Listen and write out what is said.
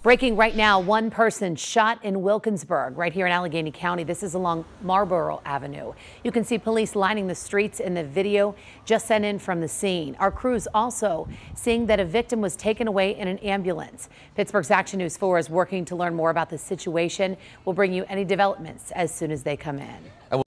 Breaking right now, one person shot in Wilkinsburg, right here in Allegheny County. This is along Marlboro Avenue. You can see police lining the streets in the video just sent in from the scene. Our crews also seeing that a victim was taken away in an ambulance. Pittsburgh's Action News 4 is working to learn more about the situation. We'll bring you any developments as soon as they come in.